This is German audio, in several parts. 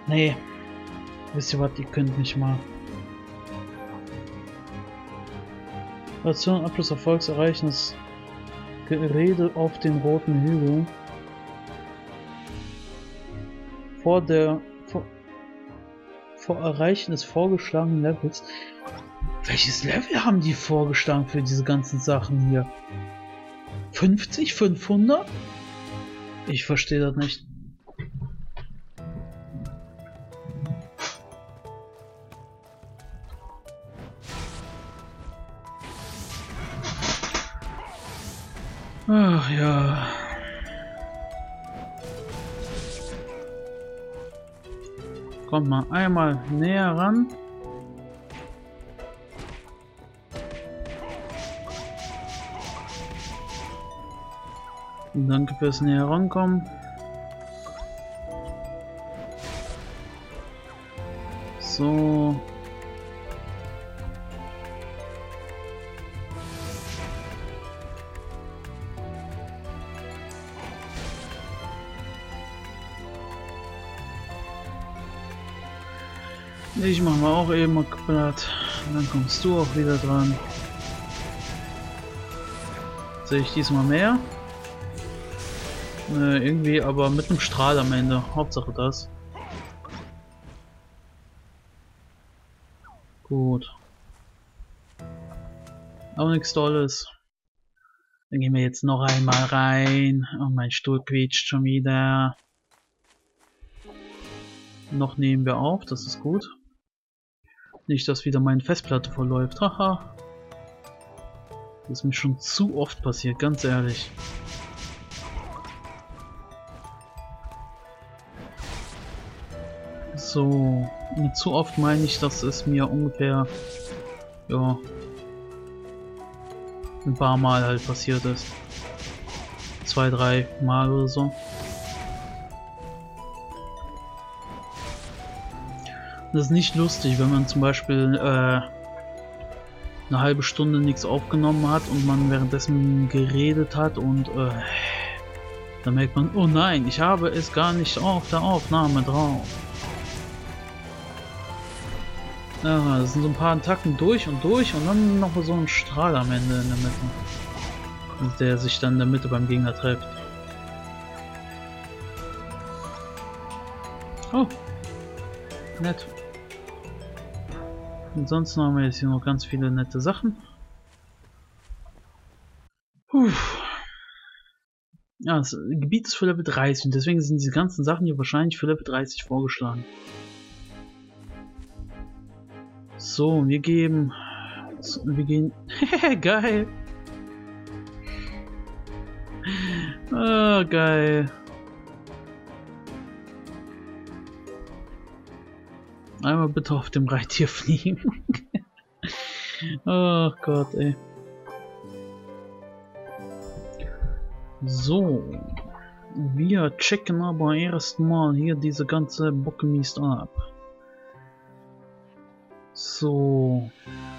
Nee, wisst ihr was, ihr könnt mich mal. Ration Abschluss Erfolgs erreichen das Gerede auf den roten Hügel. Vor Erreichen des vorgeschlagenen Levels. Welches Level haben die vorgeschlagen für diese ganzen Sachen hier? 50? 500? Ich verstehe das nicht. Ach ja. Kommt mal einmal näher ran. Danke fürs näher rankommen. So. Ich mache mal auch eben mal platt. Dann kommst du auch wieder dran. Sehe ich diesmal mehr? Irgendwie, aber mit einem Strahl am Ende. Hauptsache das. Gut. Auch nichts Tolles. Dann gehen wir jetzt noch einmal rein. Oh, mein Stuhl quietscht schon wieder. Noch nehmen wir auf, das ist gut. Nicht, dass wieder meine Festplatte verläuft. Haha. Das ist mir schon zu oft passiert, ganz ehrlich. So, mit zu oft meine ich, dass es mir ungefähr, ja, ein paar Mal halt passiert ist. 2, 3 Mal oder so. Das ist nicht lustig, wenn man zum Beispiel eine halbe Stunde nichts aufgenommen hat und man währenddessen geredet hat und dann merkt man, oh nein, ich habe es gar nicht auf der Aufnahme drauf. Ja, das sind so ein paar Tacken durch und dann noch so ein Strahl am Ende in der Mitte. Und der sich dann in der Mitte beim Gegner trifft. Oh, nett. Ansonsten haben wir jetzt hier noch ganz viele nette Sachen. Puh. Ja, das Gebiet ist für Level 30 und deswegen sind diese ganzen Sachen hier wahrscheinlich für Level 30 vorgeschlagen. So, wir gehen. Geil. Ah, geil. Einmal bitte auf dem Reittier fliegen. Ach Gott, ey. So. Wir checken aber erstmal hier diese ganze Bockemist ab. So.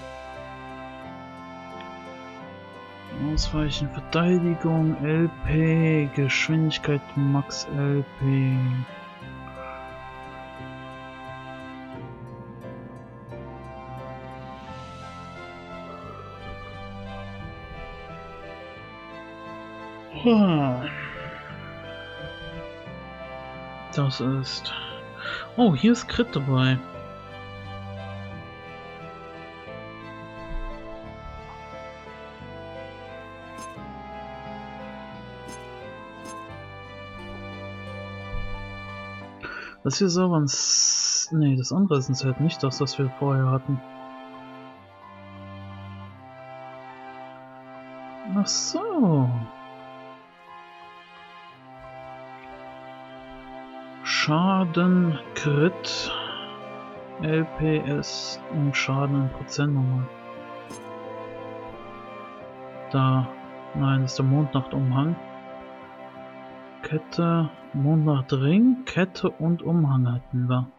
Ausweichen, Verteidigung, LP, Geschwindigkeit Max LP. Das ist... Oh, hier ist Crit dabei. Das hier ist aber ein... Nee, das andere ist ein Set, nicht das, was wir vorher hatten. Ach so. Schaden, Crit, LPS und Schaden in Prozent nochmal. Da, nein, das ist der Mondnachtumhang. Kette, Mondnachtring, Kette und Umhang hatten wir.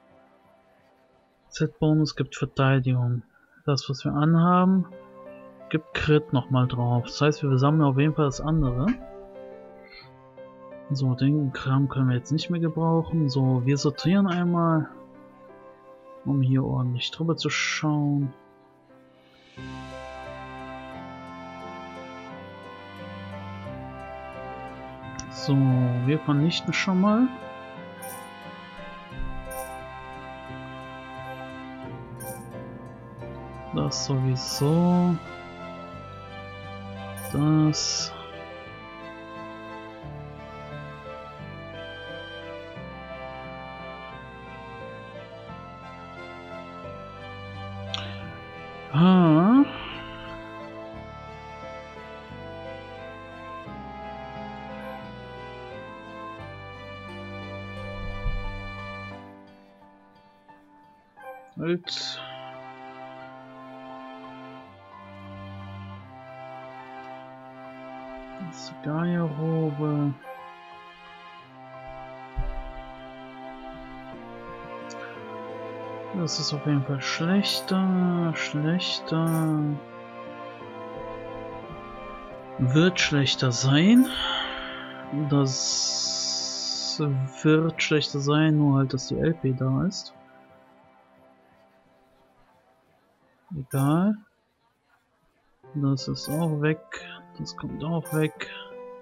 Z-Bonus gibt Verteidigung. Das, was wir anhaben, gibt Crit nochmal drauf. Das heißt, wir sammeln auf jeden Fall das andere. So, den Kram können wir jetzt nicht mehr gebrauchen. So, wir sortieren einmal, um hier ordentlich drüber zu schauen. So, wir vernichten schon mal. Das sowieso. Das. Ah. Halt. Das Geierrobe. Das ist auf jeden Fall schlechter. Wird schlechter sein. Das wird schlechter sein, nur halt, dass die LP da ist. Egal. Das ist auch weg. Das kommt auch weg.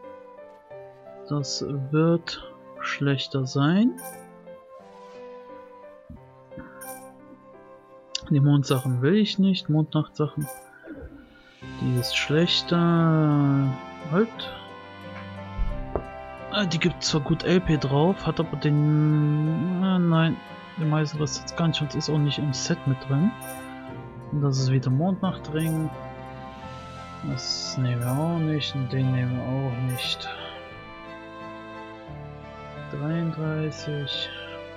Das wird schlechter sein. Die Mondsachen will ich nicht. Mondnachtsachen. Die ist schlechter. Halt. Die gibt zwar gut LP drauf, hat aber den... nein, den meisten Rest jetzt gar nicht und ist auch nicht im Set mit drin. Und das ist wieder Mondnachtring. Das nehmen wir auch nicht und den nehmen wir auch nicht. 33.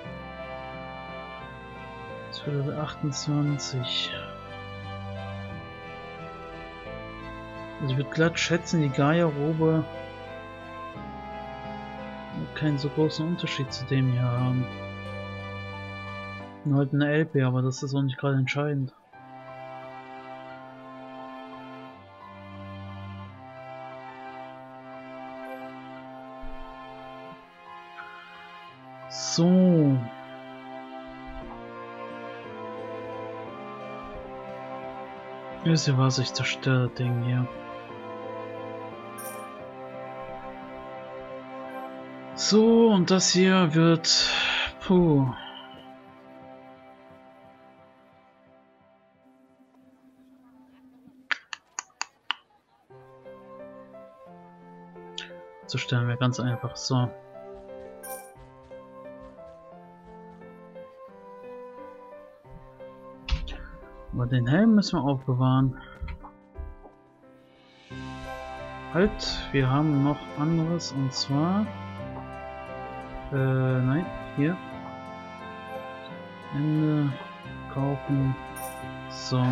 28. Also ich würde glatt schätzen, die Geierrobe wird keinen so großen Unterschied zu dem hier haben. Nur halt eine LP, aber das ist auch nicht gerade entscheidend. So. Wisst ihr was, ich zerstöre das Ding hier. So, und das hier wird... Puh. Zerstören wir ganz einfach so. Aber den Helm müssen wir aufbewahren. Halt, wir haben noch anderes und zwar... nein, hier. Ende, kaufen, so.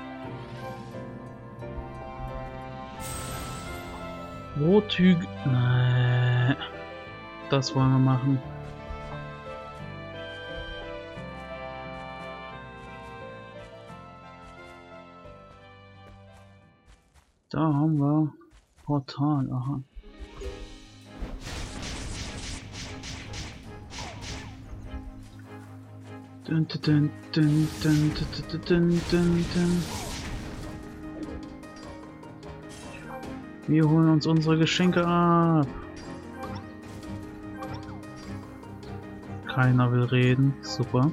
Rothügel, nein, das wollen wir machen. Da haben wir Portal, aha. Dun, dun, dun, dun, dun, dun, dun, dun. Wir holen uns unsere Geschenke ab. Keiner will reden, super.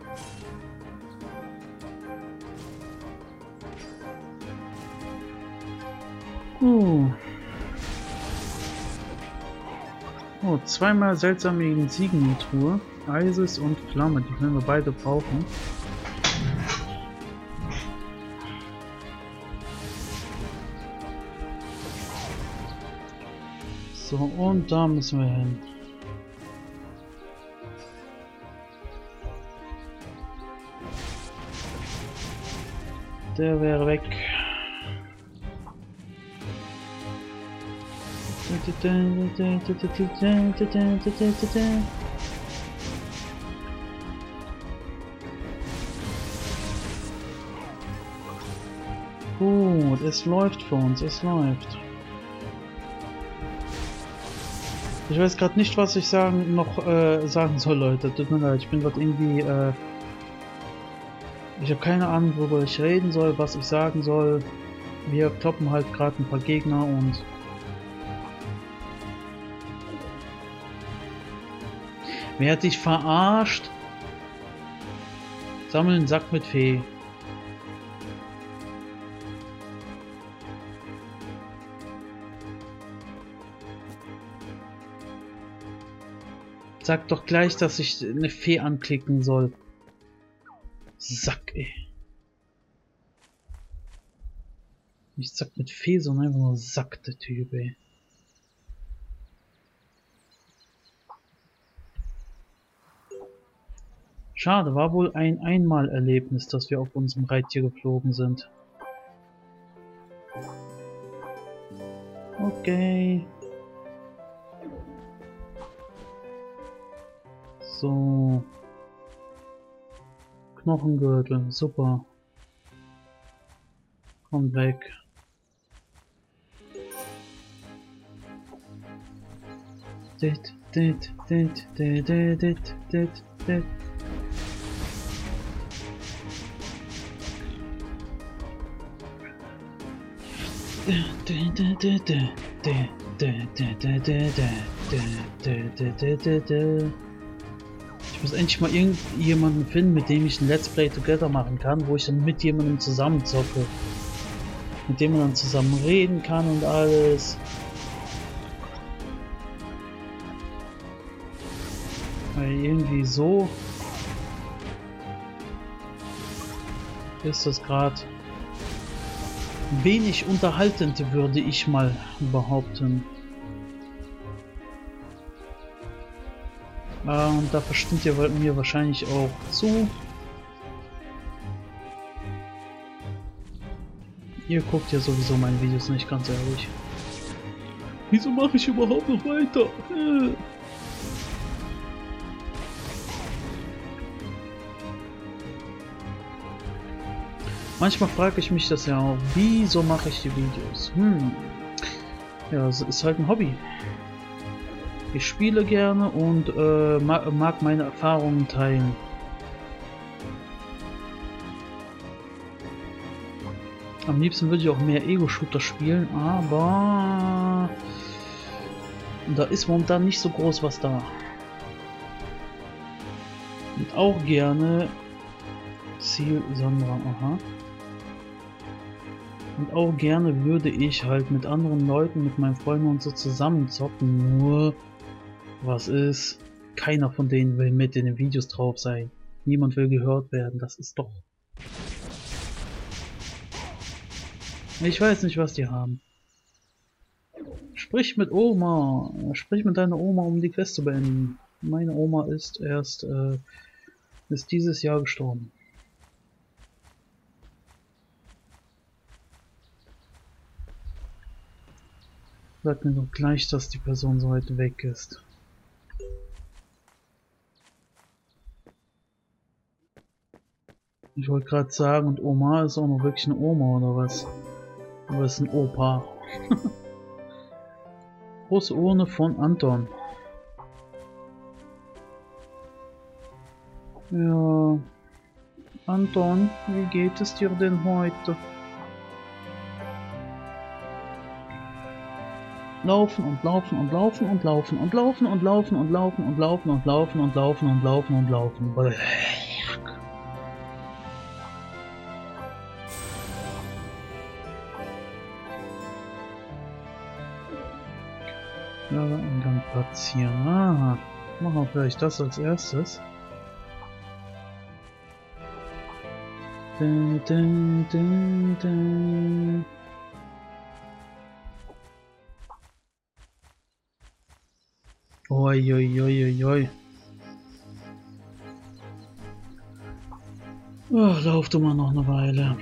Oh, zweimal seltsame Siegentruhe. Eises und Flamme, die können wir beide brauchen. So, und da müssen wir hin. Der wäre weg. Gut, es läuft für uns, es läuft. Ich weiß gerade nicht, was ich sagen soll, Leute. Tut mir leid, ich bin gerade irgendwie, ich habe keine Ahnung, worüber ich reden soll, was ich sagen soll. Wir kloppen halt gerade ein paar Gegner und... Wer hat dich verarscht? Sammeln einen Sack mit Fee. Sag doch gleich, dass ich eine Fee anklicken soll. Sack, ey. Nicht Sack mit Fee, sondern einfach nur Sack, der Typ, ey. Schade, war wohl ein Einmalerlebnis, dass wir auf unserem Reittier geflogen sind. Okay. So. Knochengürtel, super. Komm weg. Dit, dit, dit, dit, dit, dit, dit, dit. Ich muss endlich mal irgendjemanden finden, mit dem ich ein Let's Play Together machen kann, wo ich dann mit jemandem zusammen zocke. Mit dem man dann zusammen reden kann und alles. Weil irgendwie so ist das gerade wenig unterhaltend, würde ich mal behaupten. Und da verstimmt ihr mir wahrscheinlich auch zu. Ihr guckt ja sowieso meine Videos nicht, ganz ehrlich. Wieso mache ich überhaupt noch weiter? Manchmal frage ich mich das ja auch, wieso mache ich die Videos? Ja, es ist halt ein Hobby. Ich spiele gerne und mag meine Erfahrungen teilen. Am liebsten würde ich auch mehr Ego-Shooter spielen, aber da ist momentan nicht so groß was da. Und auch gerne Ziel Sandra, aha. Und auch gerne würde ich halt mit anderen Leuten, mit meinen Freunden und so zusammen zocken, nur was ist, keiner von denen will mit in den Videos drauf sein. Niemand will gehört werden, das ist doch... Ich weiß nicht, was die haben. Sprich mit Oma, sprich mit deiner Oma, um die Quest zu beenden. Meine Oma ist ist dieses Jahr gestorben. Sag mir doch gleich, dass die Person so weit weg ist. Ich wollte gerade sagen, und Oma ist auch noch wirklich eine Oma oder was? Aber ist ein Opa. Große Urne von Anton. Ja. Anton, wie geht es dir denn heute? Laufen und laufen und laufen und laufen und laufen und laufen und laufen und laufen und laufen und laufen und laufen und laufen. Lagereingang platzieren. Aha. Machen wir vielleicht das als erstes. Dun, dun, dun, dun. Oi, oi, oi, oi, oi. Oh, lauf du mal noch eine Weile.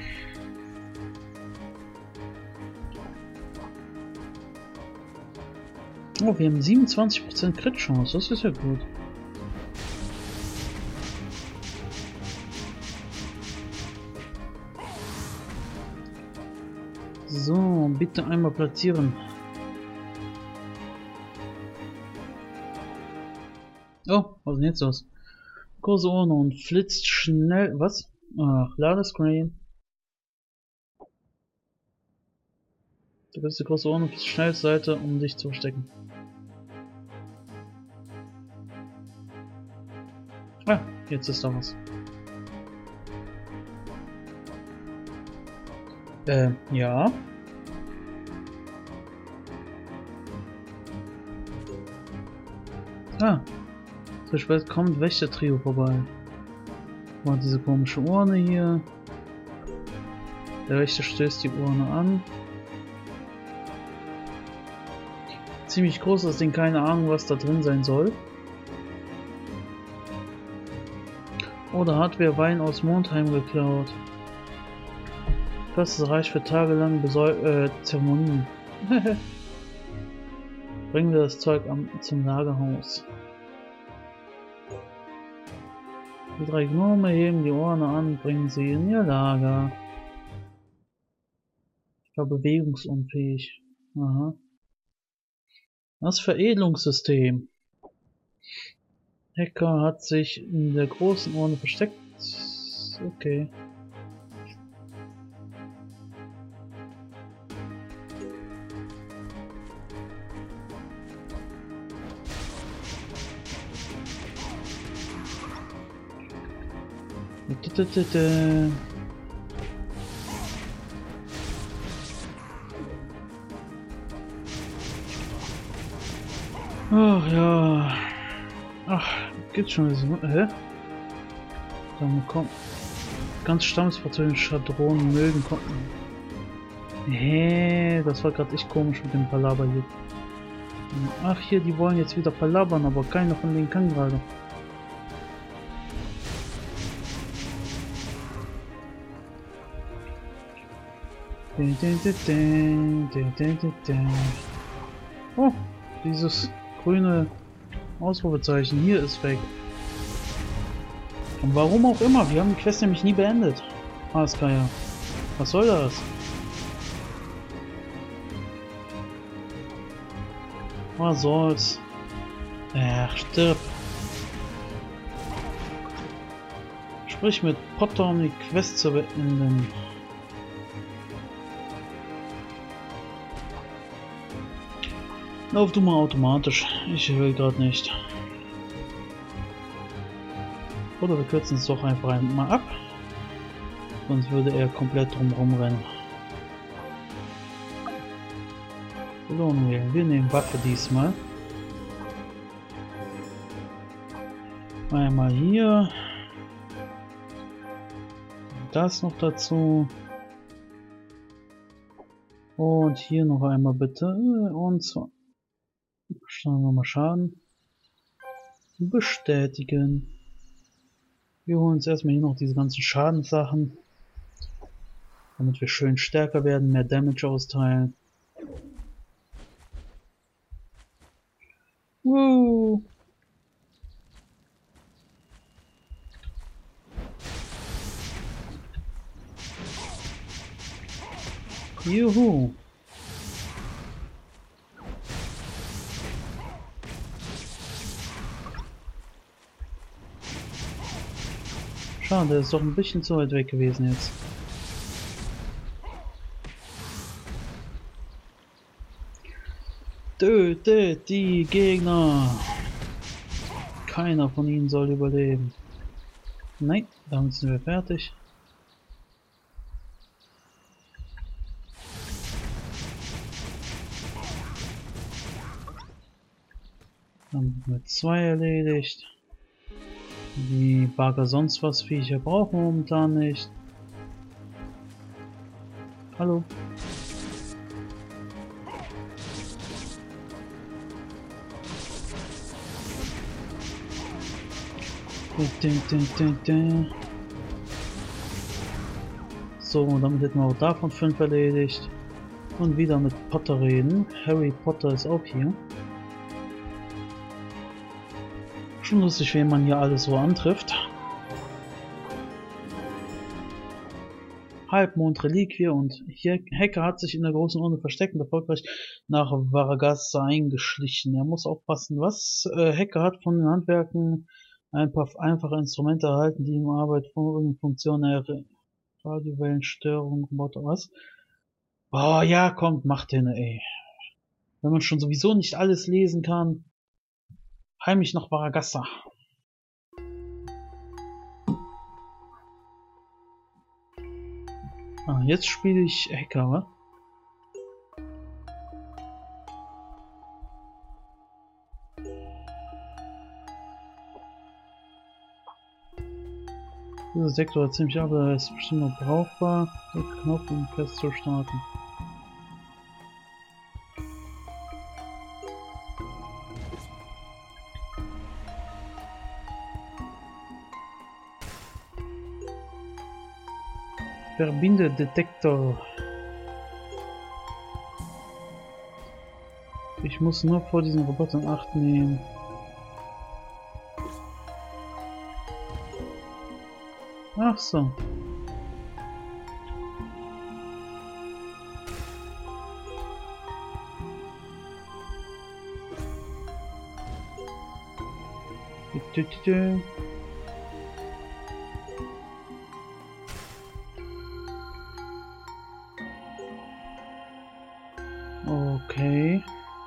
Oh, wir haben 27% Crit-Chance, das ist ja gut. So, bitte einmal platzieren. Oh, was ist denn jetzt los? Große Urne und flitzt schnell. Was? Ach, Ladescreen. Du bist die große Urne und schnell zur Seite, um dich zu verstecken. Ah, jetzt ist da was. Ja. Ah, zu spät kommt Wächter-Trio vorbei. Mal diese komische Urne hier. Der Wächter stößt die Urne an. Ziemlich groß, das Ding, keine Ahnung, was da drin sein soll. Oder hat wer Wein aus Mondheim geklaut? Das reicht für tagelang Zeremonien. Bringen wir das Zeug zum Lagerhaus. Die 3 Gnome heben die Urne an, bringen sie in ihr Lager. Ich war bewegungsunfähig. Aha. Das Veredelungssystem. Hacker hat sich in der großen Urne versteckt. Okay. Ach ja. Ach, gibt's schon so. Hä? Dann kommt. Ganz Stammesfahrzeuge Schwadronen mögen kommen. Hä? Das war gerade echt komisch mit dem Palaber hier. Ach hier, die wollen jetzt wieder palabern, aber keiner von denen kann gerade. Oh, dieses grüne Ausrufezeichen hier ist weg. Und warum auch immer, wir haben die Quest nämlich nie beendet. Askaya. Was soll das? Was soll's? Ach, stirb. Sprich mit Potter, um die Quest zu beenden. Lauf du mal automatisch. Ich will gerade nicht. Oder wir kürzen es doch einfach mal ab. Sonst würde er komplett drumherum rennen. Belohnung wählen. Wir nehmen Waffe diesmal. Einmal hier. Das noch dazu. Und hier noch einmal bitte. Und zwar. Schauen wir mal Schaden. Bestätigen. Wir holen uns erstmal hier noch diese ganzen Schadenssachen. Damit wir schön stärker werden, mehr Damage austeilen. Woo! Juhu! Schade, der ist doch ein bisschen zu weit weg gewesen jetzt. Tötet die Gegner! Keiner von ihnen soll überleben. Nein, damit sind wir fertig. Dann mit 2 erledigt. Die Bagger sonst was Viecher brauchen wir momentan nicht. Hallo. So, damit hätten wir auch davon 5 erledigt. Und wieder mit Potter reden. Harry Potter ist auch hier. Schon lustig, wen man hier alles so antrifft. Halbmond-Reliquie und hier Hacker hat sich in der großen Urne versteckt und erfolgreich nach Varagasa eingeschlichen. Er muss aufpassen, was Hacker hat von den Handwerken ein paar einfache Instrumente erhalten, die ihm Arbeit von Funktionen Radiowellenstörung, was? Oh ja, kommt, macht den, ey. Wenn man schon sowieso nicht alles lesen kann. Heimlich nach Varagasa. Ah, jetzt spiele ich Hacker, wa? Dieser Sektor ist ziemlich ab, aber er ist bestimmt noch brauchbar. Der Knopf, um fest zu starten. Verbinde Detektor. Ich muss nur vor diesen Robotern Acht nehmen. Ach so. Okay.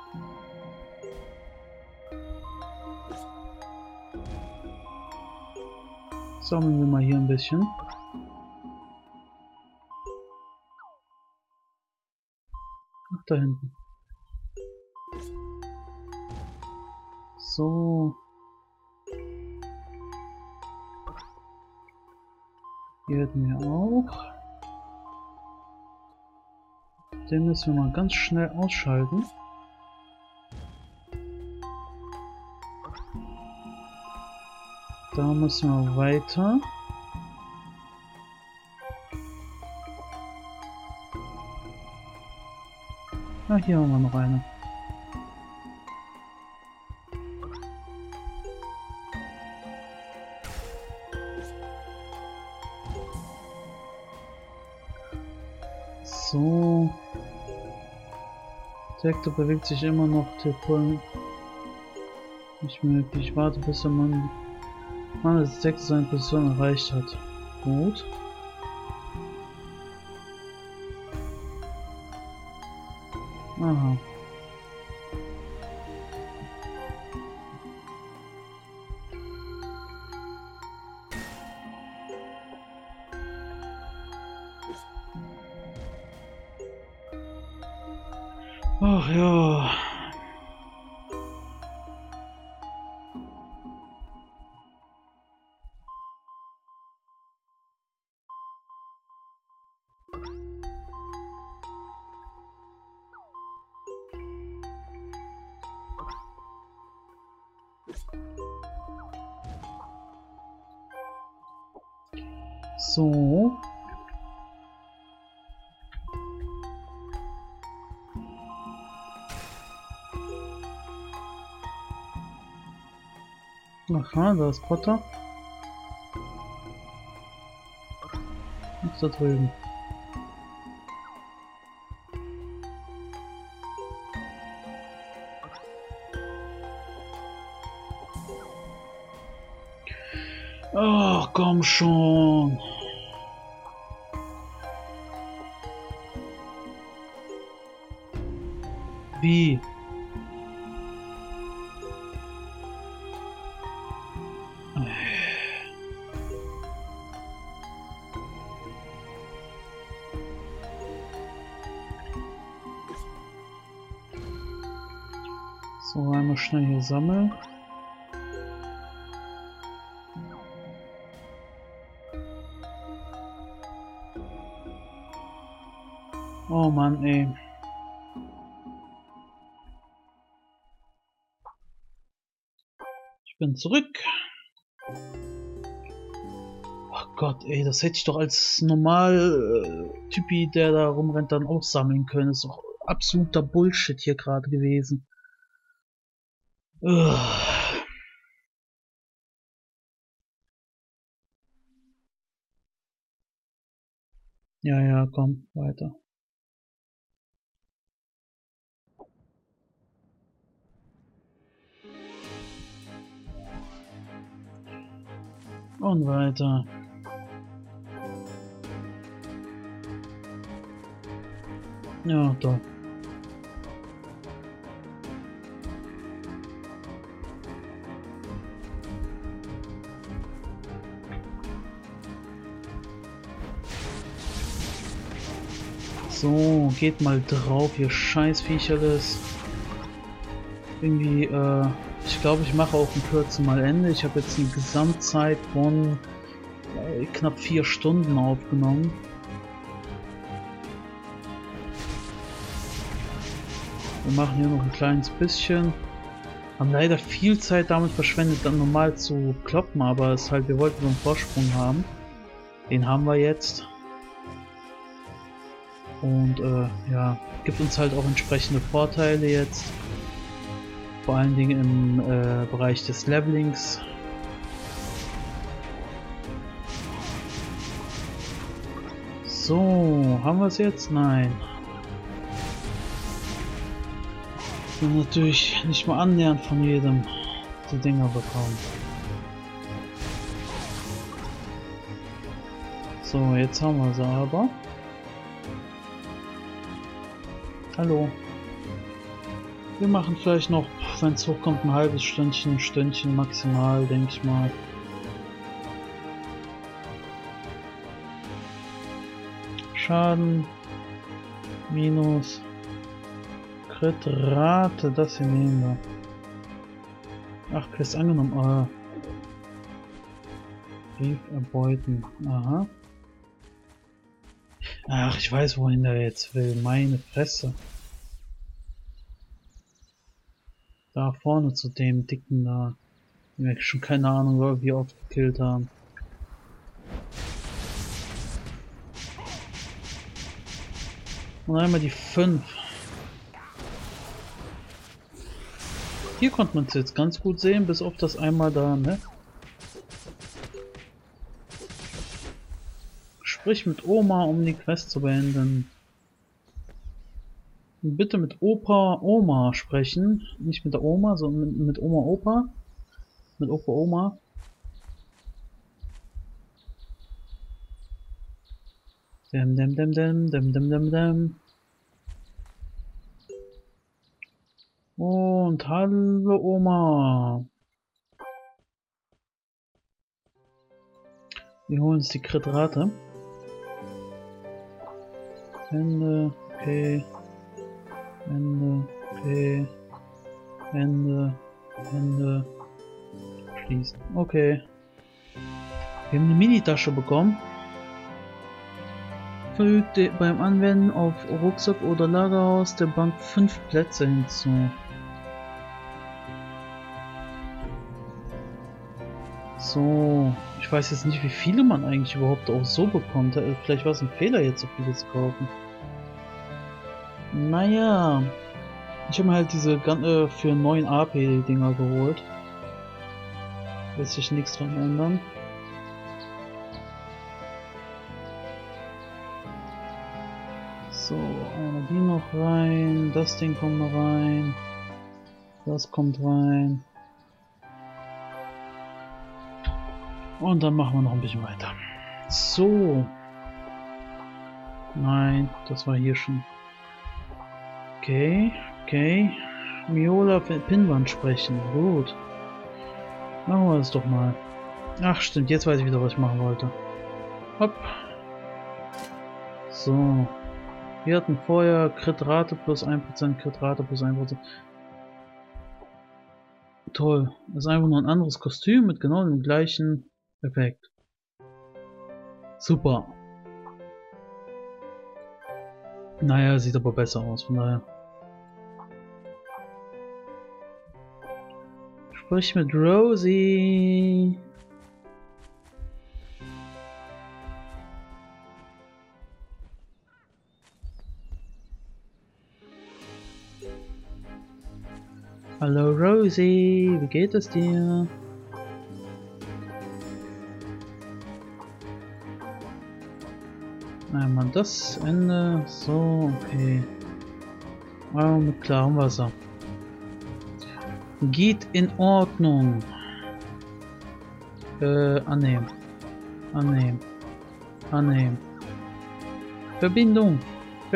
Sammeln wir mal hier ein bisschen. Ach, da hinten. So. Hier hätten wir auch. Den müssen wir mal ganz schnell ausschalten. Da müssen wir weiter. Ah, hier haben wir noch eine. So. Der Hector bewegt sich immer noch. Der Pol nicht möglich. Ich warte, bis der Mann des Hector seine Position erreicht hat. Gut. Aha. Ach ja. So. Aha, da ist Potter. Und da drüben. Ach, komm schon. Wie? So, einmal schnell hier sammeln. Oh Mann, ey. Ich bin zurück. Ach Gott, ey, das hätte ich doch als normal Typi, der da rumrennt, dann auch sammeln können. Das ist doch absoluter Bullshit hier gerade gewesen. Ugh. Ja, ja, komm, weiter. Und weiter. Ja, doch. So, geht mal drauf, ihr Scheißviecher das. Irgendwie, ich glaube, ich mache auch in Kürze mal Ende. Ich habe jetzt eine Gesamtzeit von knapp 4 Stunden aufgenommen. Wir machen hier noch ein kleines bisschen. Haben leider viel Zeit damit verschwendet, dann normal zu kloppen, aber es ist halt, wir wollten so einen Vorsprung haben. Den haben wir jetzt. Und ja, gibt uns halt auch entsprechende Vorteile jetzt. Vor allen Dingen im Bereich des Levelings. So, haben wir es jetzt? Nein. Wir natürlich nicht mal annähernd von jedem die Dinger bekommen. So, jetzt haben wir sie aber. Hallo. Wir machen vielleicht noch, wenn es hochkommt, ein halbes Stündchen maximal, denke ich mal. Schaden. Minus. Crit-Rate, das hier nehmen wir. Ach, Quest angenommen. Ah. Brief erbeuten. Aha. Ach, ich weiß, wohin der jetzt will. Meine Fresse. Da vorne zu dem Dicken da. Den wir schon keine Ahnung, wie oft gekillt haben. Und einmal die 5. Hier konnte man es jetzt ganz gut sehen, bis auf das einmal da, ne? Sprich mit Oma, um die Quest zu beenden. Bitte mit Oma sprechen. Nicht mit der Oma, sondern mit Oma, Opa. Mit Opa, Oma. Dem, dem, dem, dem, dem, dem, dem, dem. Und hallo Oma. Wir holen uns die Crit-Rate. Ende, okay. Ende, okay. Ende, Ende. Schließen. Okay. Wir haben eine Mini-Tasche bekommen. Fügt beim Anwenden auf Rucksack oder Lagerhaus der Bank 5 Plätze hinzu. So, ich weiß jetzt nicht, wie viele man eigentlich überhaupt auch so bekommt. Vielleicht war es ein Fehler, jetzt so viele zu kaufen. Naja, ich habe mir halt diese für 9 AP-Dinger geholt. Lässt sich nichts dran ändern. So, einmal die noch rein, das Ding kommt mal rein, das kommt rein. Und dann machen wir noch ein bisschen weiter. So. Nein, das war hier schon. Okay, okay. Miola Pinnwand sprechen. Gut. Machen wir das doch mal. Ach stimmt, jetzt weiß ich wieder, was ich machen wollte. Hopp. So. Wir hatten vorher Crit-Rate plus 1%, Crit-Rate plus 1%. Toll. Das ist einfach nur ein anderes Kostüm mit genau dem gleichen Effekt. Super. Naja, sieht aber besser aus, von daher. Sprich mit Rosie. Hallo Rosie, wie geht es dir? Einmal das Ende. So, okay. Einmal mit klarem Wasser. Geht in Ordnung. Annehmen. Annehmen. Annehmen. Verbindung.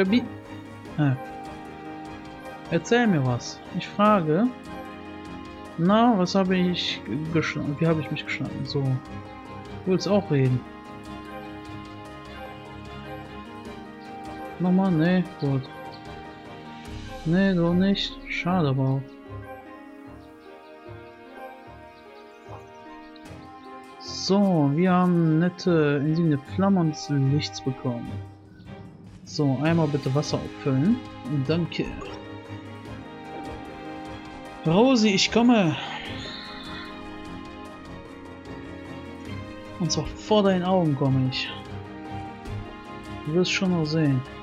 Erzähl mir was. Ich frage. Na, was habe ich geschlagen? Wie habe ich mich geschlagen? So. Du willst auch reden. Nochmal? Nee, gut. Nee, du nicht. Schade aber auch. So, wir haben nette Insigne Flamme des Lichts bekommen. So, einmal bitte Wasser auffüllen. Danke. Rosi, ich komme. Und zwar vor deinen Augen komme ich. Du wirst schon noch sehen.